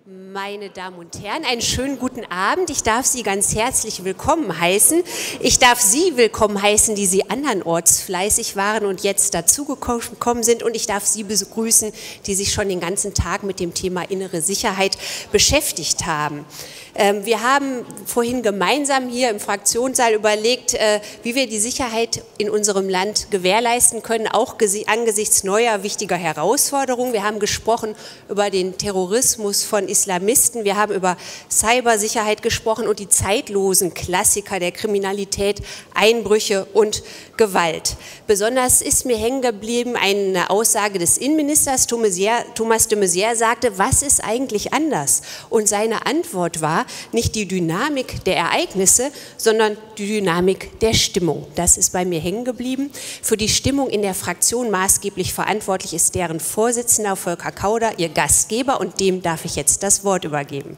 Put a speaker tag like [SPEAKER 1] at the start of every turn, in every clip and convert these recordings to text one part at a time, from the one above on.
[SPEAKER 1] Meine Damen und Herren, einen schönen guten Abend. Ich darf Sie ganz herzlich willkommen heißen. Ich darf Sie willkommen heißen, die Sie andernorts fleißig waren und jetzt dazugekommen sind. Und ich darf Sie begrüßen, die sich schon den ganzen Tag mit dem Thema innere Sicherheit beschäftigt haben. Wir haben vorhin gemeinsam hier im Fraktionssaal überlegt, wie wir die Sicherheit in unserem Land gewährleisten können, auch angesichts neuer wichtiger Herausforderungen. Wir haben gesprochen über den Terrorismus von Islamisten, wir haben über Cybersicherheit gesprochen und die zeitlosen Klassiker der Kriminalität, Einbrüche und Gewalt. Besonders ist mir hängen geblieben eine Aussage des Innenministers. Thomas de Maizière sagte, was ist eigentlich anders? Und seine Antwort war, nicht die Dynamik der Ereignisse, sondern die Dynamik der Stimmung. Das ist bei mir hängen geblieben. Für die Stimmung in der Fraktion maßgeblich verantwortlich ist deren Vorsitzender Volker Kauder, ihr Gastgeber, und dem darf ich jetzt das Wort übergeben.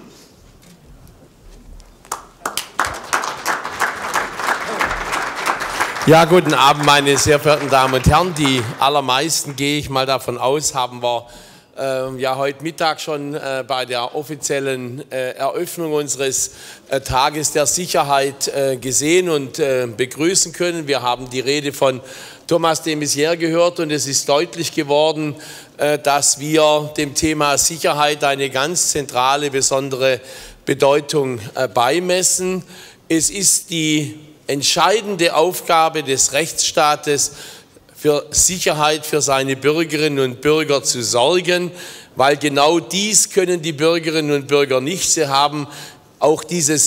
[SPEAKER 2] Ja, guten Abend, meine sehr verehrten Damen und Herren. Die allermeisten, gehe ich mal davon aus, haben wir ja heute Mittag schon bei der offiziellen Eröffnung unseres Tages der Sicherheit gesehen und begrüßen können. Wir haben die Rede von Thomas de Maizière gehört und es ist deutlich geworden, dass wir dem Thema Sicherheit eine ganz zentrale, besondere Bedeutung beimessen. Es ist die entscheidende Aufgabe des Rechtsstaates, für Sicherheit für seine Bürgerinnen und Bürger zu sorgen, weil genau dies können die Bürgerinnen und Bürger nicht. Sie haben auch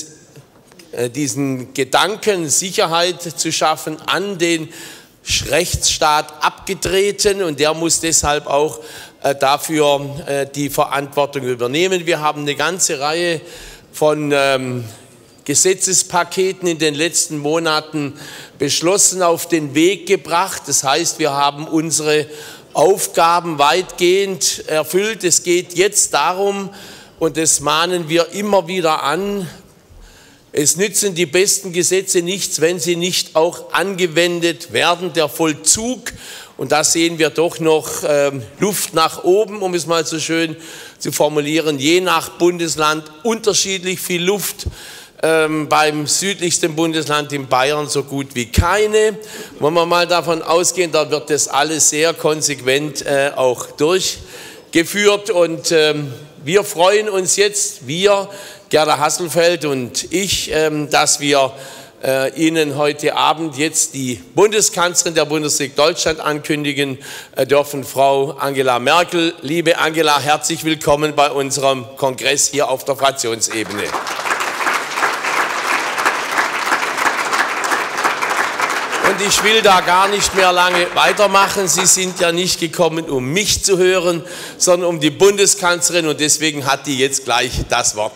[SPEAKER 2] diesen Gedanken, Sicherheit zu schaffen, an den Rechtsstaat abgetreten, und der muss deshalb auch dafür die Verantwortung übernehmen. Wir haben eine ganze Reihe von Gesetzespaketen in den letzten Monaten beschlossen, auf den Weg gebracht. Das heißt, wir haben unsere Aufgaben weitgehend erfüllt. Es geht jetzt darum, und das mahnen wir immer wieder an, es nützen die besten Gesetze nichts, wenn sie nicht auch angewendet werden. Der Vollzug, und da sehen wir doch noch Luft nach oben, um es mal so schön zu formulieren, je nach Bundesland unterschiedlich viel Luft. Beim südlichsten Bundesland in Bayern so gut wie keine. Wenn wir mal davon ausgehen, da wird das alles sehr konsequent auch durchgeführt. Und wir freuen uns jetzt, wir, Gerda Hasselfeld und ich, dass wir Ihnen heute Abend jetzt die Bundeskanzlerin der Bundesrepublik Deutschland ankündigen dürfen, Frau Angela Merkel. Liebe Angela, herzlich willkommen bei unserem Kongress hier auf der Fraktionsebene. Und ich will da gar nicht mehr lange weitermachen. Sie sind ja nicht gekommen, um mich zu hören, sondern um die Bundeskanzlerin, und deswegen hat die jetzt gleich das Wort.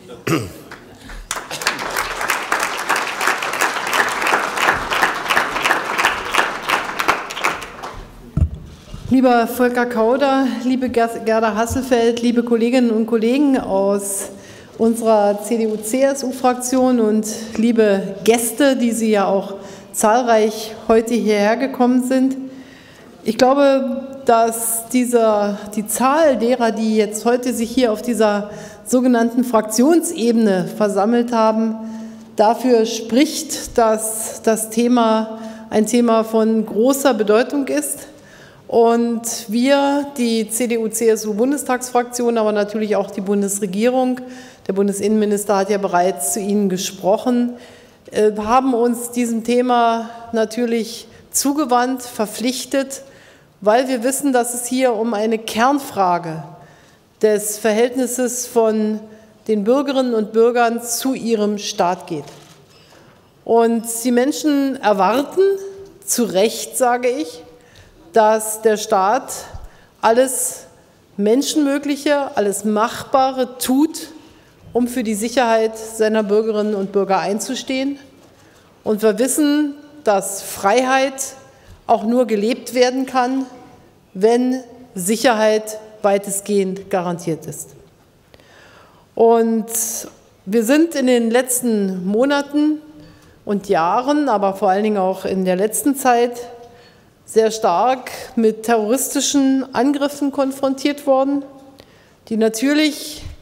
[SPEAKER 3] Lieber Volker Kauder, liebe Gerda Hasselfeld, liebe Kolleginnen und Kollegen aus unserer CDU-CSU-Fraktion und liebe Gäste, die Sie ja auch zahlreich heute hierher gekommen sind. Ich glaube, dass die Zahl derer, die jetzt heute sich hier auf dieser sogenannten Fraktionsebene versammelt haben, dafür spricht, dass das Thema ein Thema von großer Bedeutung ist. Und wir, die CDU-CSU-Bundestagsfraktion, aber natürlich auch die Bundesregierung, der Bundesinnenminister hat ja bereits zu Ihnen gesprochen, haben uns diesem Thema natürlich zugewandt, verpflichtet, weil wir wissen, dass es hier um eine Kernfrage des Verhältnisses von den Bürgerinnen und Bürgern zu ihrem Staat geht. Und die Menschen erwarten, zu Recht sage ich, dass der Staat alles Menschenmögliche, alles Machbare tut, um für die Sicherheit seiner Bürgerinnen und Bürger einzustehen. Und wir wissen, dass Freiheit auch nur gelebt werden kann, wenn Sicherheit weitestgehend garantiert ist. Und wir sind in den letzten Monaten und Jahren, aber vor allen Dingen auch in der letzten Zeit, sehr stark mit terroristischen Angriffen konfrontiert worden, die natürlich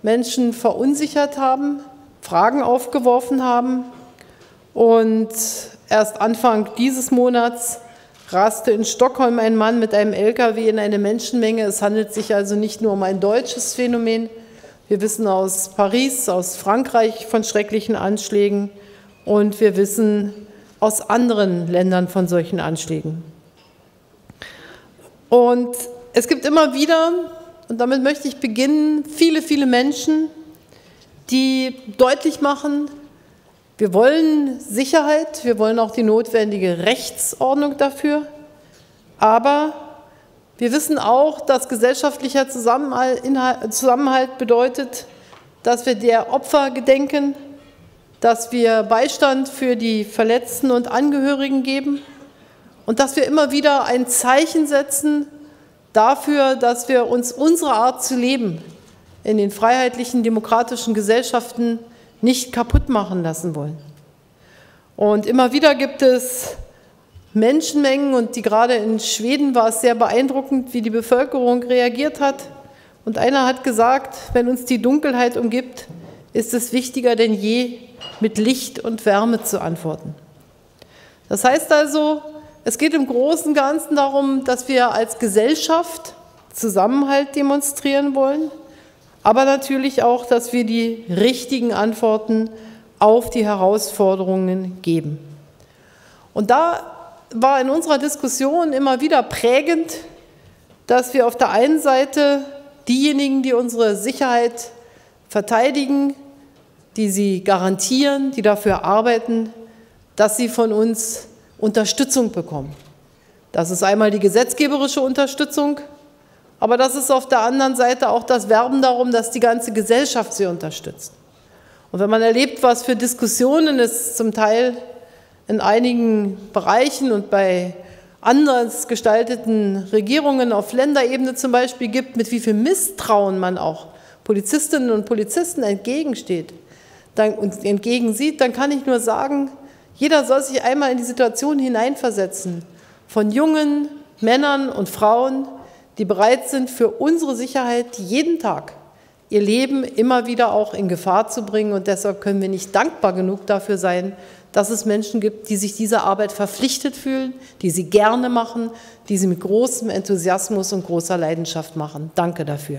[SPEAKER 3] Menschen verunsichert haben, Fragen aufgeworfen haben. Und erst Anfang dieses Monats raste in Stockholm ein Mann mit einem LKW in eine Menschenmenge. Es handelt sich also nicht nur um ein deutsches Phänomen. Wir wissen aus Paris, aus Frankreich von schrecklichen Anschlägen und wir wissen aus anderen Ländern von solchen Anschlägen. Und es gibt immer wieder, und damit möchte ich beginnen, viele, viele Menschen, die deutlich machen, wir wollen Sicherheit, wir wollen auch die notwendige Rechtsordnung dafür, aber wir wissen auch, dass gesellschaftlicher Zusammenhalt bedeutet, dass wir der Opfer gedenken, dass wir Beistand für die Verletzten und Angehörigen geben und dass wir immer wieder ein Zeichen setzen dafür, dass wir uns unsere Art zu leben in den freiheitlichen, demokratischen Gesellschaften nicht kaputt machen lassen wollen. Und immer wieder gibt es Menschenmengen, und gerade in Schweden war es sehr beeindruckend, wie die Bevölkerung reagiert hat. Und einer hat gesagt, wenn uns die Dunkelheit umgibt, ist es wichtiger denn je, mit Licht und Wärme zu antworten. Das heißt also, es geht im Großen und Ganzen darum, dass wir als Gesellschaft Zusammenhalt demonstrieren wollen, aber natürlich auch, dass wir die richtigen Antworten auf die Herausforderungen geben. Und da war in unserer Diskussion immer wieder prägend, dass wir auf der einen Seite diejenigen, die unsere Sicherheit verteidigen, die sie garantieren, die dafür arbeiten, dass sie von uns Unterstützung bekommen. Das ist einmal die gesetzgeberische Unterstützung, aber das ist auf der anderen Seite auch das Werben darum, dass die ganze Gesellschaft sie unterstützt. Und wenn man erlebt, was für Diskussionen es zum Teil in einigen Bereichen und bei anders gestalteten Regierungen auf Länderebene zum Beispiel gibt, mit wie viel Misstrauen man auch Polizistinnen und Polizisten entgegensieht, dann kann ich nur sagen, jeder soll sich einmal in die Situation hineinversetzen von jungen Männern und Frauen, die bereit sind, für unsere Sicherheit jeden Tag ihr Leben immer wieder auch in Gefahr zu bringen. Und deshalb können wir nicht dankbar genug dafür sein, dass es Menschen gibt, die sich dieser Arbeit verpflichtet fühlen, die sie gerne machen, die sie mit großem Enthusiasmus und großer Leidenschaft machen. Danke dafür.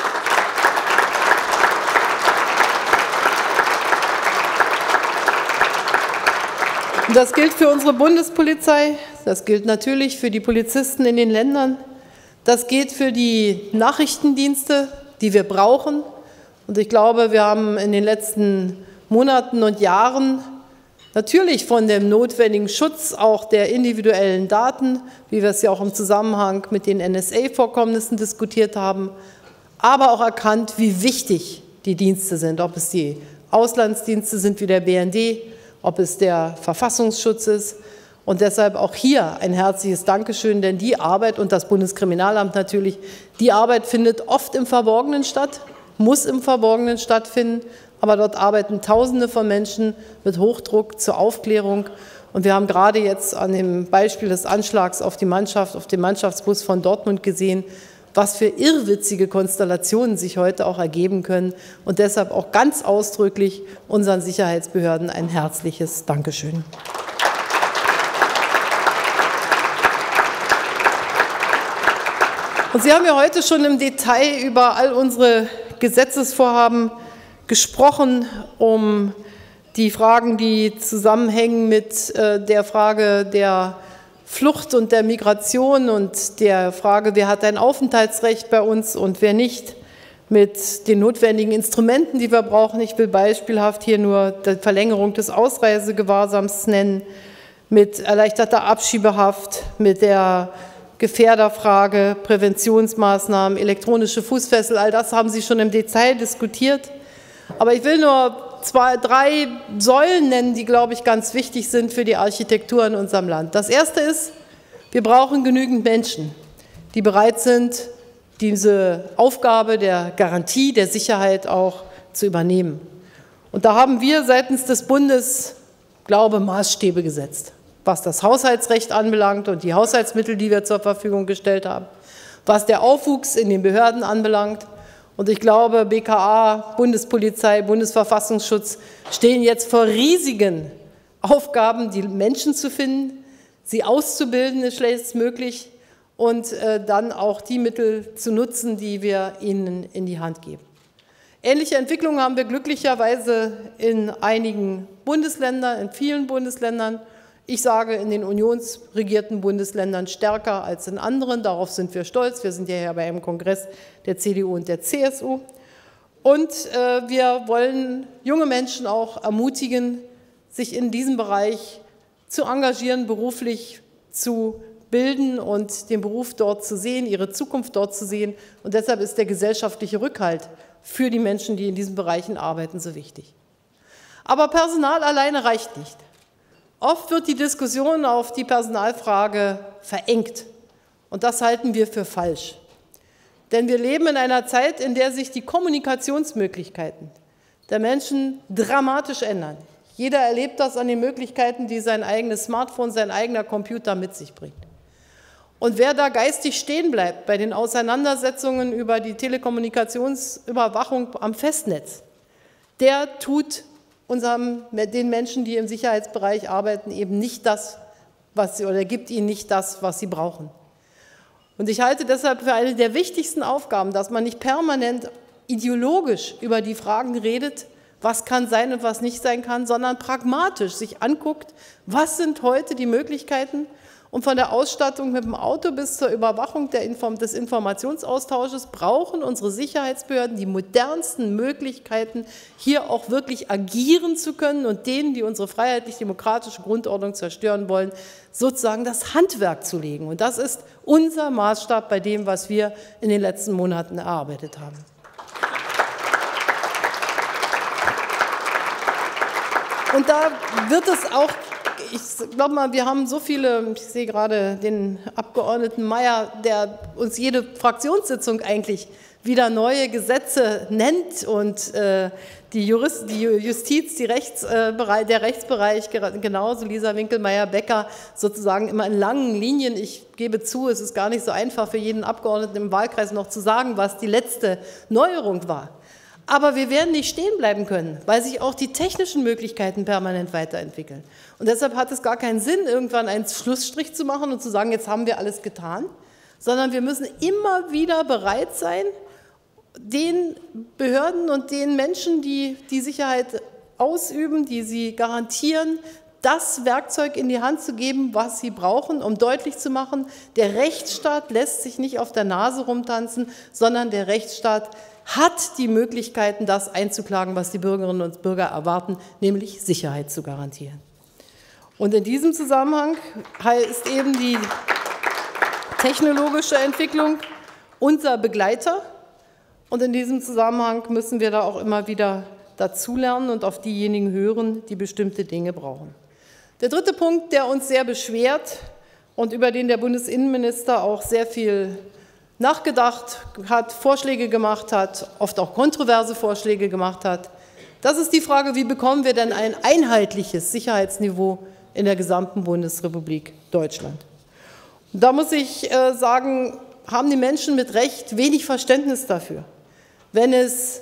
[SPEAKER 3] Und das gilt für unsere Bundespolizei, das gilt natürlich für die Polizisten in den Ländern, das gilt für die Nachrichtendienste, die wir brauchen. Und ich glaube, wir haben in den letzten Monaten und Jahren natürlich von dem notwendigen Schutz auch der individuellen Daten, wie wir es ja auch im Zusammenhang mit den NSA-Vorkommnissen diskutiert haben, aber auch erkannt, wie wichtig die Dienste sind, ob es die Auslandsdienste sind wie der BND, ob es der Verfassungsschutz ist. Und deshalb auch hier ein herzliches Dankeschön, denn die Arbeit und das Bundeskriminalamt natürlich, die Arbeit findet oft im Verborgenen statt, muss im Verborgenen stattfinden, aber dort arbeiten Tausende von Menschen mit Hochdruck zur Aufklärung. Und wir haben gerade jetzt an dem Beispiel des Anschlags auf die Mannschaft, auf den Mannschaftsbus von Dortmund gesehen, was für irrwitzige Konstellationen sich heute auch ergeben können. Und deshalb auch ganz ausdrücklich unseren Sicherheitsbehörden ein herzliches Dankeschön. Und Sie haben ja heute schon im Detail über all unsere Gesetzesvorhaben gesprochen, um die Fragen, die zusammenhängen mit der Frage der Flucht und der Migration und der Frage, wer hat ein Aufenthaltsrecht bei uns und wer nicht, mit den notwendigen Instrumenten, die wir brauchen. Ich will beispielhaft hier nur die Verlängerung des Ausreisegewahrsams nennen, mit erleichterter Abschiebehaft, mit der Gefährderfrage, Präventionsmaßnahmen, elektronische Fußfessel, all das haben Sie schon im Detail diskutiert. Aber ich will nur drei Säulen nennen, die, glaube ich, ganz wichtig sind für die Architektur in unserem Land. Das erste ist, wir brauchen genügend Menschen, die bereit sind, diese Aufgabe der Garantie, der Sicherheit auch zu übernehmen. Und da haben wir seitens des Bundes, glaube ich, Maßstäbe gesetzt, was das Haushaltsrecht anbelangt und die Haushaltsmittel, die wir zur Verfügung gestellt haben, was der Aufwuchs in den Behörden anbelangt Und ich glaube, BKA, Bundespolizei, Bundesverfassungsschutz stehen jetzt vor riesigen Aufgaben, die Menschen zu finden, sie auszubilden, ist schnellstmöglich, und dann auch die Mittel zu nutzen, die wir ihnen in die Hand geben. Ähnliche Entwicklungen haben wir glücklicherweise in einigen Bundesländern, in vielen Bundesländern. Ich sage, in den unionsregierten Bundesländern stärker als in anderen. Darauf sind wir stolz. Wir sind ja hier bei einem Kongress der CDU und der CSU. Und wir wollen junge Menschen auch ermutigen, sich in diesem Bereich zu engagieren, beruflich zu bilden und den Beruf dort zu sehen, ihre Zukunft dort zu sehen. Und deshalb ist der gesellschaftliche Rückhalt für die Menschen, die in diesen Bereichen arbeiten, so wichtig. Aber Personal alleine reicht nicht. Oft wird die Diskussion auf die Personalfrage verengt. Und das halten wir für falsch. Denn wir leben in einer Zeit, in der sich die Kommunikationsmöglichkeiten der Menschen dramatisch ändern. Jeder erlebt das an den Möglichkeiten, die sein eigenes Smartphone, sein eigener Computer mit sich bringt. Und wer da geistig stehen bleibt bei den Auseinandersetzungen über die Telekommunikationsüberwachung am Festnetz, der tut den Menschen, die im Sicherheitsbereich arbeiten, eben nicht das, oder gibt ihnen nicht das, was sie brauchen. Und ich halte deshalb für eine der wichtigsten Aufgaben, dass man nicht permanent ideologisch über die Fragen redet, was kann sein und was nicht sein kann, sondern pragmatisch sich anguckt, was sind heute die Möglichkeiten, und von der Ausstattung mit dem Auto bis zur Überwachung des Informationsaustausches brauchen unsere Sicherheitsbehörden die modernsten Möglichkeiten, hier auch wirklich agieren zu können und denen, die unsere freiheitlich-demokratische Grundordnung zerstören wollen, sozusagen das Handwerk zu legen. Und das ist unser Maßstab bei dem, was wir in den letzten Monaten erarbeitet haben. Und da wird es auch, ich glaube mal, wir haben so viele, ich sehe gerade den Abgeordneten Mayer, der uns jede Fraktionssitzung eigentlich wieder neue Gesetze nennt und die Justiz, der Rechtsbereich genauso, Lisa Winkelmeier-Becker, sozusagen immer in langen Linien. Ich gebe zu, es ist gar nicht so einfach für jeden Abgeordneten im Wahlkreis noch zu sagen, was die letzte Neuerung war. Aber wir werden nicht stehen bleiben können, weil sich auch die technischen Möglichkeiten permanent weiterentwickeln. Und deshalb hat es gar keinen Sinn, irgendwann einen Schlussstrich zu machen und zu sagen, jetzt haben wir alles getan, sondern wir müssen immer wieder bereit sein, den Behörden und den Menschen, die die Sicherheit ausüben, die sie garantieren, das Werkzeug in die Hand zu geben, was sie brauchen, um deutlich zu machen, der Rechtsstaat lässt sich nicht auf der Nase rumtanzen, sondern der Rechtsstaat hat die Möglichkeiten, das einzuklagen, was die Bürgerinnen und Bürger erwarten, nämlich Sicherheit zu garantieren. Und in diesem Zusammenhang ist eben die technologische Entwicklung unser Begleiter. Und in diesem Zusammenhang müssen wir da auch immer wieder dazulernen und auf diejenigen hören, die bestimmte Dinge brauchen. Der dritte Punkt, der uns sehr beschwert und über den der Bundesinnenminister auch sehr viel nachgedacht hat, Vorschläge gemacht hat, oft auch kontroverse Vorschläge gemacht hat, das ist die Frage, wie bekommen wir denn ein einheitliches Sicherheitsniveau in der gesamten Bundesrepublik Deutschland. Und da muss ich sagen, haben die Menschen mit Recht wenig Verständnis dafür, wenn es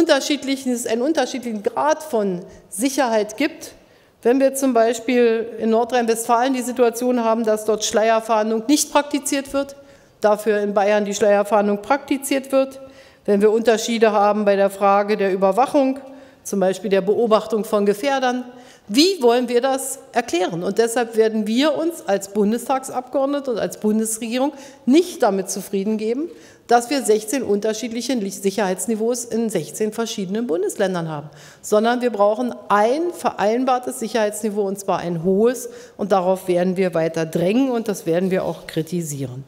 [SPEAKER 3] einen unterschiedlichen Grad von Sicherheit gibt. Wenn wir zum Beispiel in Nordrhein-Westfalen die Situation haben, dass dort Schleierfahndung nicht praktiziert wird, dafür in Bayern die Schleierfahndung praktiziert wird, wenn wir Unterschiede haben bei der Frage der Überwachung, zum Beispiel der Beobachtung von Gefährdern, wie wollen wir das erklären? Und deshalb werden wir uns als Bundestagsabgeordnete und als Bundesregierung nicht damit zufrieden geben, dass wir 16 unterschiedliche Sicherheitsniveaus in 16 verschiedenen Bundesländern haben, sondern wir brauchen ein vereinbartes Sicherheitsniveau, und zwar ein hohes, und darauf werden wir weiter drängen und das werden wir auch kritisieren.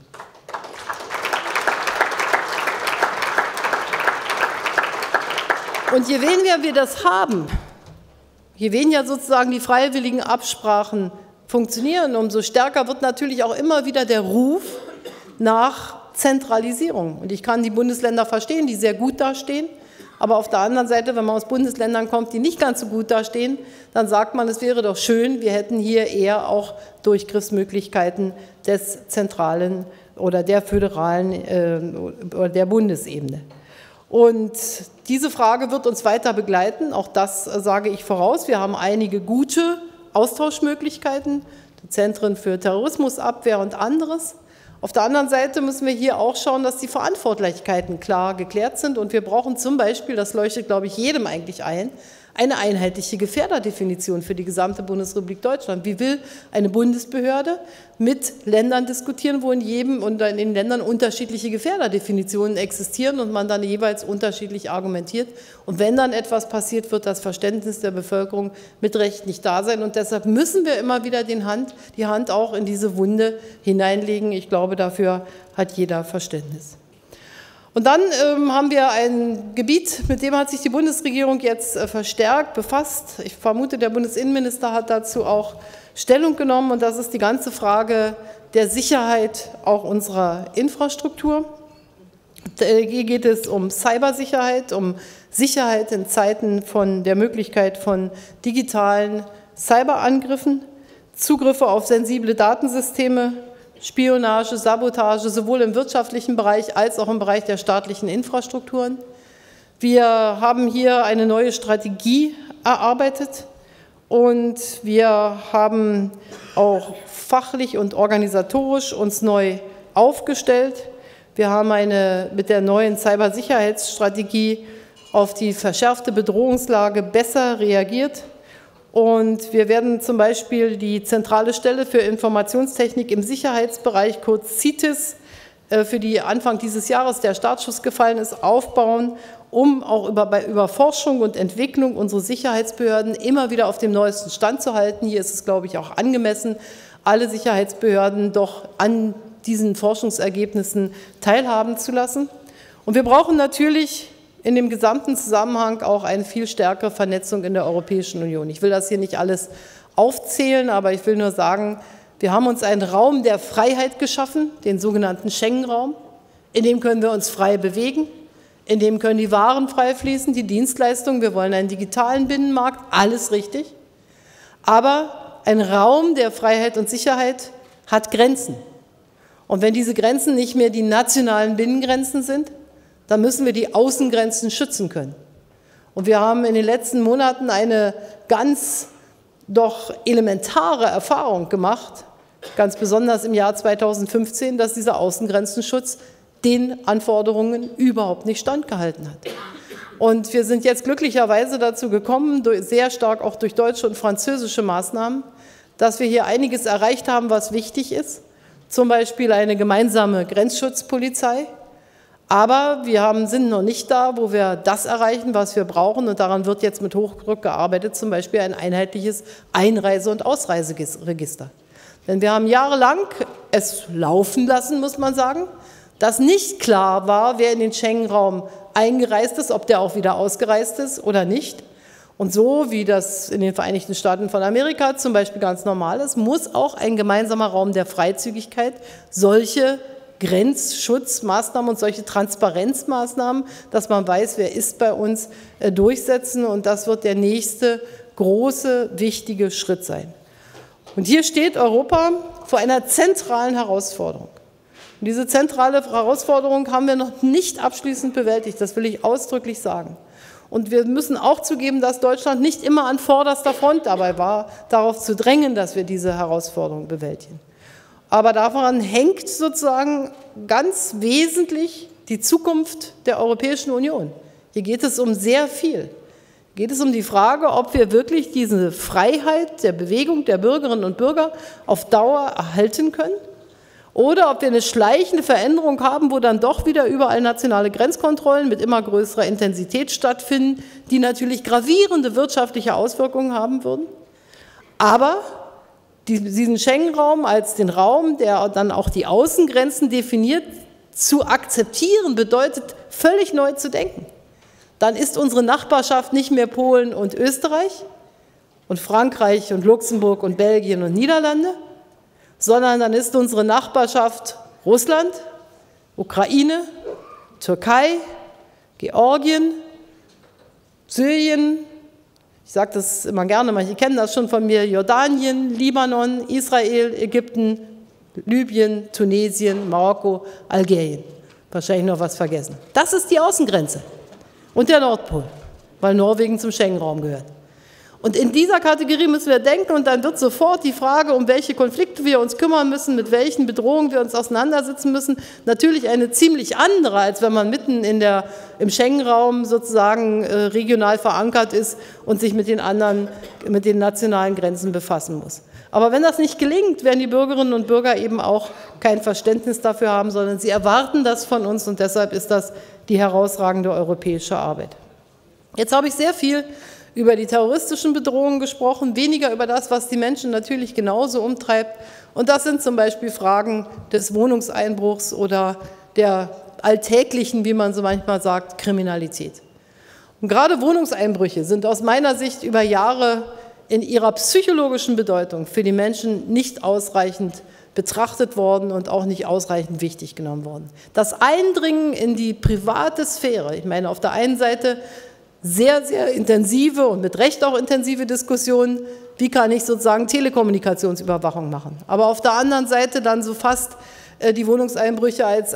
[SPEAKER 3] Und je weniger wir das haben, je weniger sozusagen die freiwilligen Absprachen funktionieren, umso stärker wird natürlich auch immer wieder der Ruf nach Zentralisierung. Und ich kann die Bundesländer verstehen, die sehr gut dastehen, aber auf der anderen Seite, wenn man aus Bundesländern kommt, die nicht ganz so gut dastehen, dann sagt man, es wäre doch schön, wir hätten hier eher auch Durchgriffsmöglichkeiten des zentralen oder der föderalen oder der Bundesebene. Und diese Frage wird uns weiter begleiten, auch das sage ich voraus. Wir haben einige gute Austauschmöglichkeiten, die Zentren für Terrorismusabwehr und anderes. Auf der anderen Seite müssen wir hier auch schauen, dass die Verantwortlichkeiten klar geklärt sind. Und wir brauchen zum Beispiel, das leuchtet, glaube ich, jedem eigentlich ein, eine einheitliche Gefährderdefinition für die gesamte Bundesrepublik Deutschland. Wie will eine Bundesbehörde mit Ländern diskutieren, wo in jedem und in den Ländern unterschiedliche Gefährderdefinitionen existieren und man dann jeweils unterschiedlich argumentiert? Und wenn dann etwas passiert, wird das Verständnis der Bevölkerung mit Recht nicht da sein. Und deshalb müssen wir immer wieder die Hand auch in diese Wunde hineinlegen. Ich glaube, dafür hat jeder Verständnis. Und dann haben wir ein Gebiet, mit dem hat sich die Bundesregierung jetzt verstärkt befasst. Ich vermute, der Bundesinnenminister hat dazu auch Stellung genommen. Und das ist die ganze Frage der Sicherheit auch unserer Infrastruktur. Hier geht es um Cybersicherheit, um Sicherheit in Zeiten von der Möglichkeit von digitalen Cyberangriffen, Zugriffe auf sensible Datensysteme, Spionage, Sabotage, sowohl im wirtschaftlichen Bereich als auch im Bereich der staatlichen Infrastrukturen. Wir haben hier eine neue Strategie erarbeitet und wir haben auch fachlich und organisatorisch uns neu aufgestellt. Wir haben mit der neuen Cybersicherheitsstrategie auf die verschärfte Bedrohungslage besser reagiert. Und wir werden zum Beispiel die Zentrale Stelle für Informationstechnik im Sicherheitsbereich, kurz CITES, für die Anfang dieses Jahres der Startschuss gefallen ist, aufbauen, um auch über Forschung und Entwicklung unsere Sicherheitsbehörden immer wieder auf dem neuesten Stand zu halten. Hier ist es, glaube ich, auch angemessen, alle Sicherheitsbehörden doch an diesen Forschungsergebnissen teilhaben zu lassen. Und wir brauchen natürlich in dem gesamten Zusammenhang auch eine viel stärkere Vernetzung in der Europäischen Union. Ich will das hier nicht alles aufzählen, aber ich will nur sagen, wir haben uns einen Raum der Freiheit geschaffen, den sogenannten Schengen-Raum. In dem können wir uns frei bewegen, in dem können die Waren frei fließen, die Dienstleistungen, wir wollen einen digitalen Binnenmarkt, alles richtig. Aber ein Raum der Freiheit und Sicherheit hat Grenzen. Und wenn diese Grenzen nicht mehr die nationalen Binnengrenzen sind, dann müssen wir die Außengrenzen schützen können. Und wir haben in den letzten Monaten eine ganz doch elementare Erfahrung gemacht, ganz besonders im Jahr 2015, dass dieser Außengrenzenschutz den Anforderungen überhaupt nicht standgehalten hat. Und wir sind jetzt glücklicherweise dazu gekommen, sehr stark auch durch deutsche und französische Maßnahmen, dass wir hier einiges erreicht haben, was wichtig ist, zum Beispiel eine gemeinsame Grenzschutzpolizei. Aber wir sind noch nicht da, wo wir das erreichen, was wir brauchen. Und daran wird jetzt mit Hochdruck gearbeitet, zum Beispiel ein einheitliches Einreise- und Ausreiseregister. Denn wir haben jahrelang es laufen lassen, muss man sagen, dass nicht klar war, wer in den Schengen-Raum eingereist ist, ob der auch wieder ausgereist ist oder nicht. Und so wie das in den Vereinigten Staaten von Amerika zum Beispiel ganz normal ist, muss auch ein gemeinsamer Raum der Freizügigkeit solche Grenzschutzmaßnahmen und solche Transparenzmaßnahmen, dass man weiß, wer ist bei uns, durchsetzen. Und das wird der nächste große, wichtige Schritt sein. Und hier steht Europa vor einer zentralen Herausforderung. Und diese zentrale Herausforderung haben wir noch nicht abschließend bewältigt, das will ich ausdrücklich sagen. Und wir müssen auch zugeben, dass Deutschland nicht immer an vorderster Front dabei war, darauf zu drängen, dass wir diese Herausforderung bewältigen. Aber daran hängt sozusagen ganz wesentlich die Zukunft der Europäischen Union. Hier geht es um sehr viel. Hier geht es um die Frage, ob wir wirklich diese Freiheit der Bewegung der Bürgerinnen und Bürger auf Dauer erhalten können oder ob wir eine schleichende Veränderung haben, wo dann doch wieder überall nationale Grenzkontrollen mit immer größerer Intensität stattfinden, die natürlich gravierende wirtschaftliche Auswirkungen haben würden. Aber diesen Schengen-Raum als den Raum, der dann auch die Außengrenzen definiert, zu akzeptieren, bedeutet, völlig neu zu denken. Dann ist unsere Nachbarschaft nicht mehr Polen und Österreich und Frankreich und Luxemburg und Belgien und Niederlande, sondern dann ist unsere Nachbarschaft Russland, Ukraine, Türkei, Georgien, Syrien, ich sage das immer gerne, manche kennen das schon von mir, Jordanien, Libanon, Israel, Ägypten, Libyen, Tunesien, Marokko, Algerien. Wahrscheinlich noch was vergessen. Das ist die Außengrenze. und der Nordpol, weil Norwegen zum Schengen-Raum gehört. Und in dieser Kategorie müssen wir denken und dann wird sofort die Frage, um welche Konflikte wir uns kümmern müssen, mit welchen Bedrohungen wir uns auseinandersetzen müssen, natürlich eine ziemlich andere, als wenn man mitten im Schengen-Raum sozusagen regional verankert ist und sich mit den nationalen Grenzen befassen muss. Aber wenn das nicht gelingt, werden die Bürgerinnen und Bürger eben auch kein Verständnis dafür haben, sondern sie erwarten das von uns und deshalb ist das die herausragende europäische Arbeit. Jetzt habe ich sehr viel über die terroristischen Bedrohungen gesprochen, weniger über das, was die Menschen natürlich genauso umtreibt. Und das sind zum Beispiel Fragen des Wohnungseinbruchs oder der alltäglichen, wie man so manchmal sagt, Kriminalität. Und gerade Wohnungseinbrüche sind aus meiner Sicht über Jahre in ihrer psychologischen Bedeutung für die Menschen nicht ausreichend betrachtet worden und auch nicht ausreichend wichtig genommen worden. Das Eindringen in die private Sphäre, ich meine auf der einen Seite sehr, sehr intensive und mit Recht auch intensive Diskussionen, wie kann ich sozusagen Telekommunikationsüberwachung machen. Aber auf der anderen Seite dann so fast die Wohnungseinbrüche als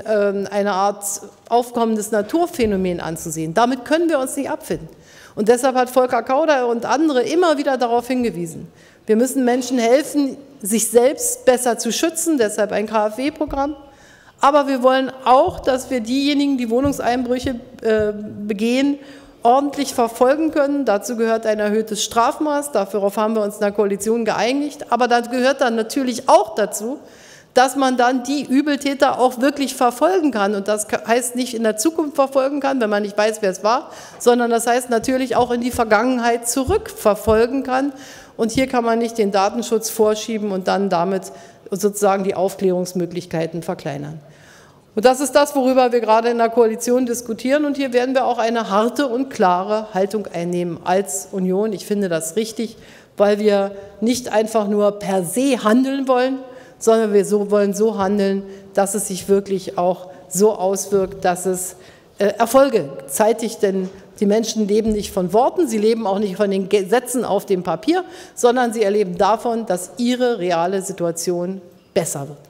[SPEAKER 3] eine Art aufkommendes Naturphänomen anzusehen. Damit können wir uns nicht abfinden. Und deshalb hat Volker Kauder und andere immer wieder darauf hingewiesen. Wir müssen Menschen helfen, sich selbst besser zu schützen, deshalb ein KfW-Programm. Aber wir wollen auch, dass wir diejenigen, die Wohnungseinbrüche begehen, ordentlich verfolgen können. Dazu gehört ein erhöhtes Strafmaß, darauf haben wir uns in der Koalition geeinigt. Aber da gehört dann natürlich auch dazu, dass man dann die Übeltäter auch wirklich verfolgen kann. Und das heißt nicht in der Zukunft verfolgen kann, wenn man nicht weiß, wer es war, sondern das heißt natürlich auch in die Vergangenheit zurückverfolgen kann. Und hier kann man nicht den Datenschutz vorschieben und dann damit sozusagen die Aufklärungsmöglichkeiten verkleinern. Und das ist das, worüber wir gerade in der Koalition diskutieren. Und hier werden wir auch eine harte und klare Haltung einnehmen als Union. Ich finde das richtig, weil wir nicht einfach nur per se handeln wollen, sondern wir wollen so handeln, dass es sich wirklich auch so auswirkt, dass es Erfolge zeitigt. Denn die Menschen leben nicht von Worten, sie leben auch nicht von den Gesetzen auf dem Papier, sondern sie erleben davon, dass ihre reale Situation besser wird.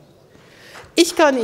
[SPEAKER 3] Ich kann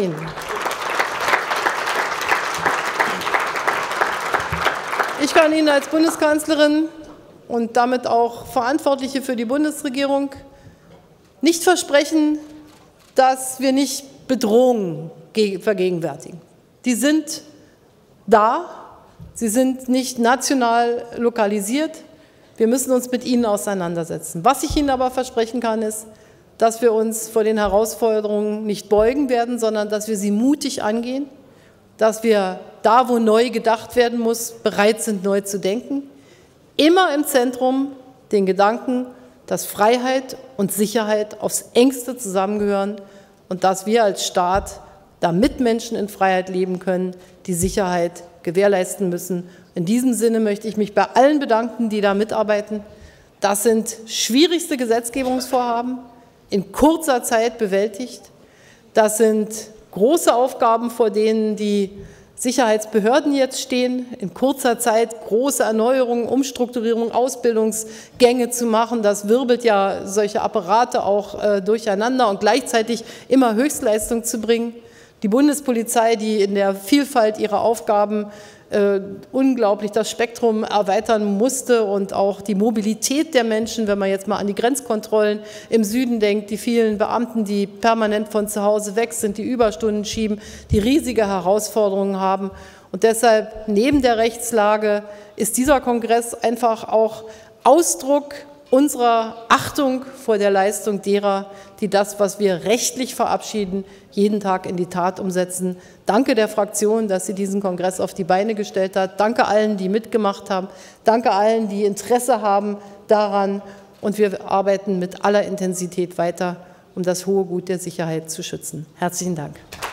[SPEAKER 3] Ihnen als Bundeskanzlerin und damit auch Verantwortliche für die Bundesregierung nicht versprechen, dass wir nicht Bedrohungen vergegenwärtigen. Die sind da, sie sind nicht national lokalisiert, wir müssen uns mit ihnen auseinandersetzen. Was ich Ihnen aber versprechen kann, ist, dass wir uns vor den Herausforderungen nicht beugen werden, sondern dass wir sie mutig angehen, dass wir da, wo neu gedacht werden muss, bereit sind, neu zu denken. Immer im Zentrum den Gedanken, dass Freiheit und Sicherheit aufs Engste zusammengehören und dass wir als Staat, damit Menschen in Freiheit leben können, die Sicherheit gewährleisten müssen. In diesem Sinne möchte ich mich bei allen bedanken, die da mitarbeiten. Das sind schwierigste Gesetzgebungsvorhaben, in kurzer Zeit bewältigt. Das sind große Aufgaben, vor denen die Sicherheitsbehörden jetzt stehen, in kurzer Zeit große Erneuerungen, Umstrukturierungen, Ausbildungsgänge zu machen. Das wirbelt ja solche Apparate auch durcheinander und gleichzeitig immer Höchstleistung zu bringen. Die Bundespolizei, die in der Vielfalt ihrer Aufgaben unglaublich das Spektrum erweitern musste und auch die Mobilität der Menschen, wenn man jetzt mal an die Grenzkontrollen im Süden denkt, die vielen Beamten, die permanent von zu Hause weg sind, die Überstunden schieben, die riesige Herausforderungen haben. Und deshalb, neben der Rechtslage, ist dieser Kongress einfach auch Ausdruck unserer Achtung vor der Leistung derer, die das, was wir rechtlich verabschieden, jeden Tag in die Tat umsetzen. Danke der Fraktion, dass sie diesen Kongress auf die Beine gestellt hat. Danke allen, die mitgemacht haben. Danke allen, die Interesse haben daran. Und wir arbeiten mit aller Intensität weiter, um das hohe Gut der Sicherheit zu schützen. Herzlichen Dank.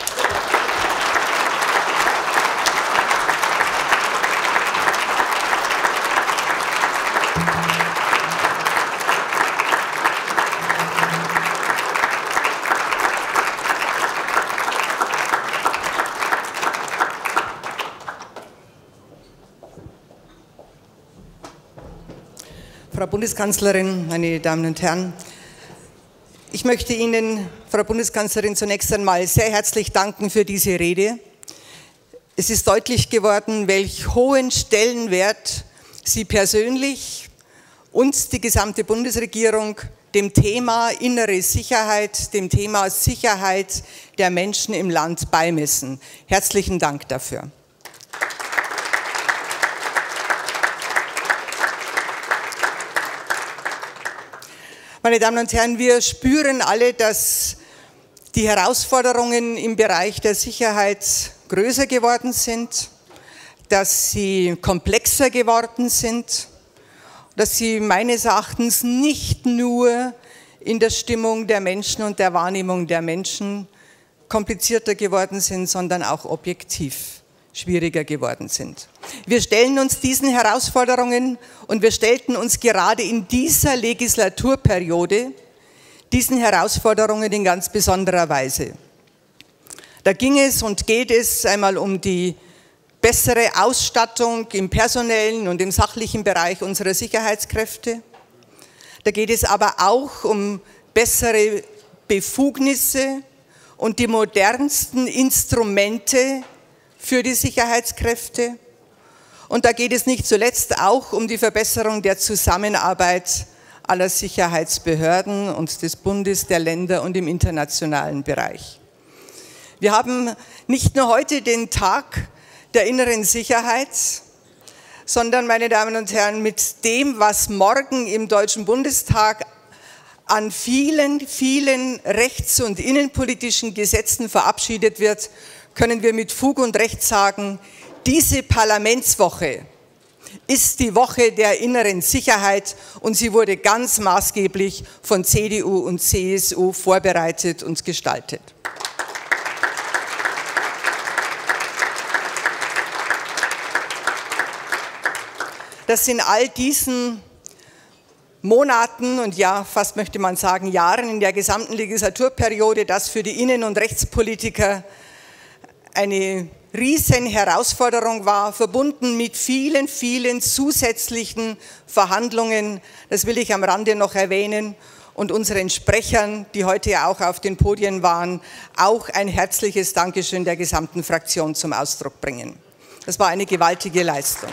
[SPEAKER 4] Frau Bundeskanzlerin, meine Damen und Herren, ich möchte Ihnen, Frau Bundeskanzlerin, zunächst einmal sehr herzlich danken für diese Rede. Es ist deutlich geworden, welch hohen Stellenwert Sie persönlich und die gesamte Bundesregierung dem Thema innere Sicherheit, dem Thema Sicherheit der Menschen im Land beimessen. Herzlichen Dank dafür. Meine Damen und Herren, wir spüren alle, dass die Herausforderungen im Bereich der Sicherheit größer geworden sind, dass sie komplexer geworden sind, dass sie meines Erachtens nicht nur in der Stimmung der Menschen und der Wahrnehmung der Menschen komplizierter geworden sind, sondern auch objektiv schwieriger geworden sind. Wir stellen uns diesen Herausforderungen und wir stellten uns gerade in dieser Legislaturperiode diesen Herausforderungen in ganz besonderer Weise. Da ging es und geht es einmal um die bessere Ausstattung im personellen und im sachlichen Bereich unserer Sicherheitskräfte. Da geht es aber auch um bessere Befugnisse und die modernsten Instrumente für die Sicherheitskräfte. Und da geht es nicht zuletzt auch um die Verbesserung der Zusammenarbeit aller Sicherheitsbehörden und des Bundes, der Länder und im internationalen Bereich. Wir haben nicht nur heute den Tag der inneren Sicherheit, sondern, meine Damen und Herren, mit dem, was morgen im Deutschen Bundestag an vielen, vielen rechts- und innenpolitischen Gesetzen verabschiedet wird, können wir mit Fug und Recht sagen, diese Parlamentswoche ist die Woche der inneren Sicherheit und sie wurde ganz maßgeblich von CDU und CSU vorbereitet und gestaltet. Dass in all diesen Monaten und ja, fast möchte man sagen Jahren in der gesamten Legislaturperiode, das für die Innen- und Rechtspolitiker eine riesen Herausforderung war, verbunden mit vielen, vielen zusätzlichen Verhandlungen, das will ich am Rande noch erwähnen, und unseren Sprechern, die heute ja auch auf den Podien waren, auch ein herzliches Dankeschön der gesamten Fraktion zum Ausdruck bringen. Das war eine gewaltige Leistung.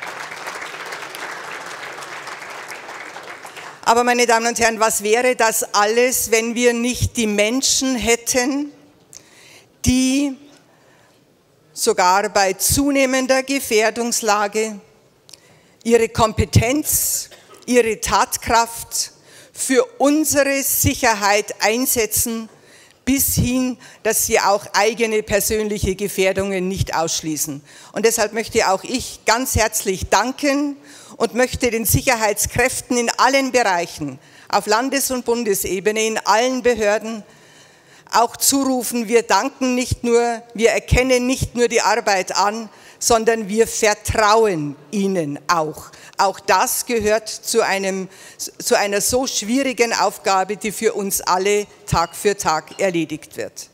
[SPEAKER 4] Aber meine Damen und Herren, was wäre das alles, wenn wir nicht die Menschen hätten, die sogar bei zunehmender Gefährdungslage ihre Kompetenz, ihre Tatkraft für unsere Sicherheit einsetzen, bis hin, dass sie auch eigene persönliche Gefährdungen nicht ausschließen. Und deshalb möchte auch ich ganz herzlich danken und möchte den Sicherheitskräften in allen Bereichen, auf Landes- und Bundesebene, in allen Behörden auch zurufen, wir danken nicht nur, wir erkennen nicht nur die Arbeit an, sondern wir vertrauen ihnen auch. Auch das gehört zu einer so schwierigen Aufgabe, die für uns alle Tag für Tag erledigt wird.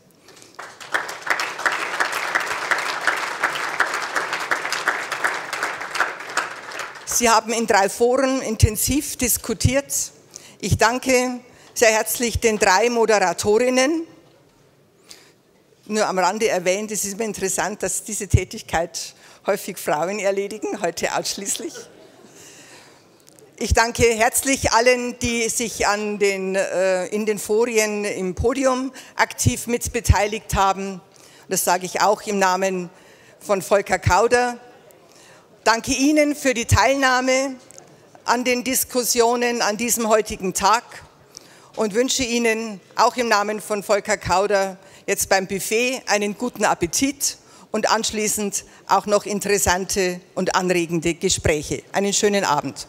[SPEAKER 4] Sie haben in 3 Foren intensiv diskutiert. Ich danke sehr herzlich den 3 Moderatorinnen. Nur am Rande erwähnt, es ist mir interessant, dass diese Tätigkeit häufig Frauen erledigen, heute ausschließlich. Ich danke herzlich allen, die sich in den Forien im Podium aktiv mit beteiligt haben. Das sage ich auch im Namen von Volker Kauder. Danke Ihnen für die Teilnahme an den Diskussionen an diesem heutigen Tag und wünsche Ihnen auch im Namen von Volker Kauder jetzt beim Buffet einen guten Appetit und anschließend auch noch interessante und anregende Gespräche. Einen schönen Abend.